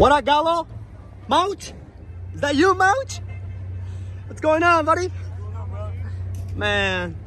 What up, Gallo? Mouch? Is that you, Mouch? What's going on, buddy? Man.